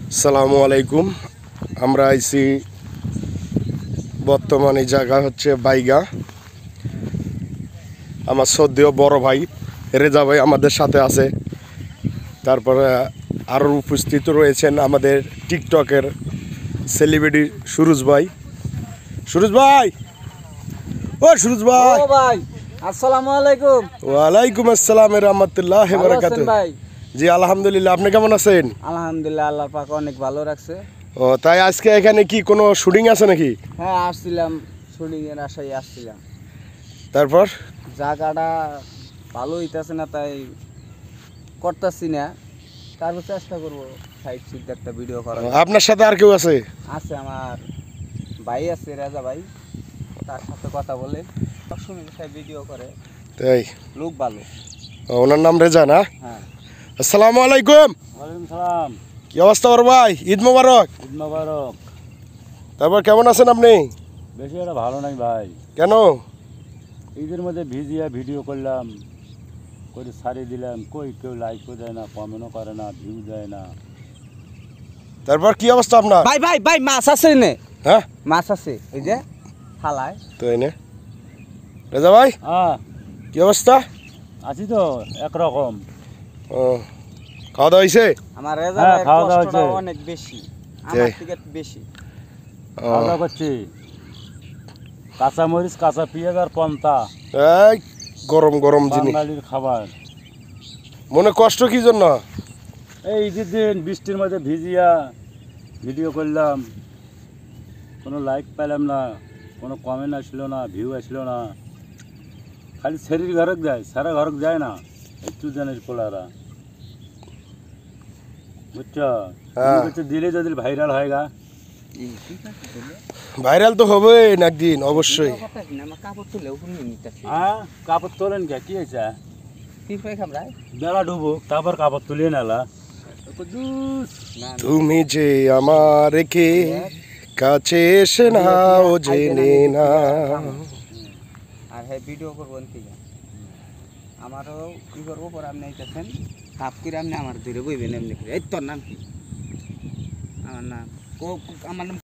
আসসালামু আলাইকুম। আমরা আইছি বর্তমানে জায়গা হচ্ছে বাইগা। আমার সদ্যীয় বড় ভাই রেজা ভাই আমাদের সাথে আছে। তারপরে আরও উপস্থিত রয়েছেন আমাদের টিকটকের সেলিব্রিটি সুরজ ভাই। সুরজ ভাই, ও সুরজ ভাই। ও ভাই, আসসালামু আলাইকুম। ওয়ালাইকুম আসসালাম রাহমাতুল্লাহি ওয়া বারাকাতুহু। ভাই জি আলহামদুলিল্লাহ, আপনি কেমন আছেন? আলহামদুলিল্লাহ, আল্লাহ পাক অনেক ভালো রাখছে। ও তাই আজকে এখানে কি কোনো শুটিং আছে নাকি? হ্যাঁ, আসছিলাম, শুটিং এর আশায় আসছিলাম। তারপর জায়গাটা ভালো হইতাছে না, তাই করতেছি না। তারপর চেষ্টা করবো সাইড সিট একটা ভিডিও করার। আপনার সাথে আর কেউ আছে? আছে, আমার ভাই আছে, রাজা ভাই। তার সাথে কথা বলে সবসময় ভিডিও করে, তাই লোক ভালো। ওনার নাম রেজা না? হ্যাঁ। আসসালামু আলাইকুম। ওয়ালাইকুম সালাম। কি অবস্থা বড় ভাই? ঈদ মোবারক। ঈদ মোবারক। তারপর কেমন আছেন আপনি? বেশি একটা ভালো নাই ভাই। কেন? ঈদের মধ্যে ভিজিয়া ভিডিও করলাম, করে ছাড়িয়ে দিলাম, কই কেউ লাইকও দেয় না, কমেন্টও করে না, ভিউ দেয় না। তারপর কি অবস্থা আপনার? ভাই ভাই ভাই, মাছ আছে নে? হ্যাঁ, মাছ আছে, এই যে থালায়। তাই না রেজা ভাই? হ্যাঁ, কি অবস্থা? আছি তো একরকম। ও, খাওয়া দাওয়া হয়েছে? আমার রেজা ভাইয়ের কষ্টটা অনেক বেশি, আমার থেকে বেশি। খাওয়া দাওয়া করছি, কাঁচা মরিচ, কাঁচা পেঁয়াজ আর পন্তা, এই গরম গরম জিনিস। বাঙালির খাবার। মনে কষ্ট কি জন্য? এই ঈদের দিন বৃষ্টির মধ্যে ভিজিয়া ভিডিও করলাম, কোনো লাইক পেলাম না, কোনো কমেন্ট আসলো না, ভিউ আসলো না। খালি শরীর ঘরক যায়, সারা ঘরক যায় না। একটু জানিস পোলারা, বুঝছো? হ্যাঁ, দিলে যদি ভাইরাল হয় গা। ভাইরাল তো হবে একদিন অবশ্যই। কাপড় তোলেন কে? কি হয়েছে? বেলা ডুবুক, তারপর কাপড় তুলিয়ে নেলা। তুমি যে আমার রেখে কাছে এসে নাও জেনে না। আর হ্যাঁ, ভিডিও করবো আমারও কি করবো পরে আপনি আইতেছেন কাপ করে, আপনি আমার ধরে বইবেন এমনি করে। এই তোর নাম কি? আমার নাম আমার নাম